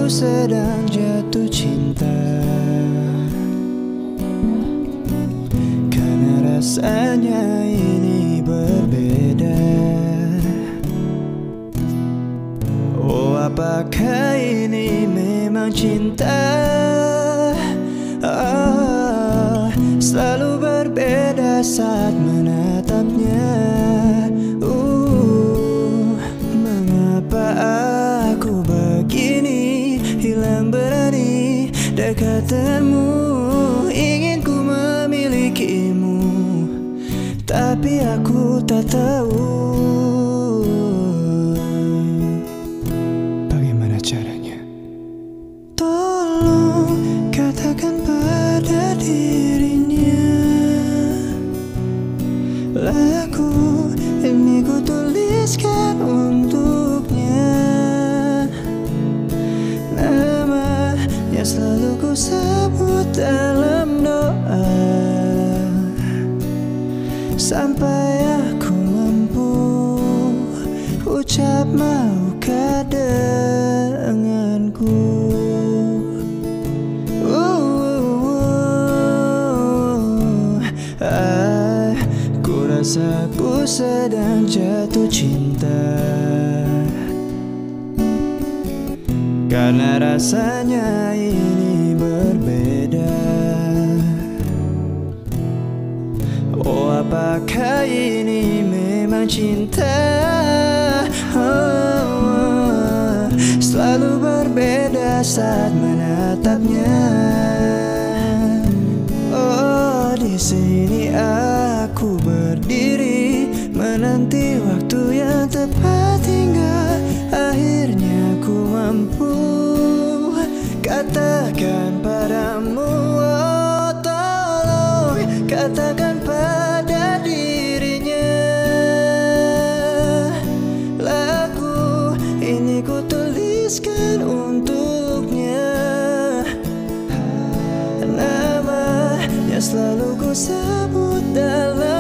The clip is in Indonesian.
sedang jatuh cinta, karena rasanya ini berbeda. Oh, apakah ini memang cinta? Selalu berbeda saat menatapnya. Mengapa aku begini, hilang berani dekat denganmu. Ingin ku memilikimu, tapi aku tak tahu bagaimana caranya. Tolong katakan pada dirinya, lagu ini ku tuliskan untuknya. Namanya selalu ku sebut dalam doa, sampai aku mampu ucap maukah denganku. Ku rasa ku sedang jatuh cinta, karena rasanya ini berbeda. Oh, apakah ini memang cinta? Selalu berbeda saat menatapnya. Oh, di sini aku berdiri menanti waktu yang tepat, hingga akhirnya ku mampu katakan padamu. Oh, tolong katakan pada dirinya, lagu ini ku tuliskan untuknya. Namanya selalu ku sebut dalam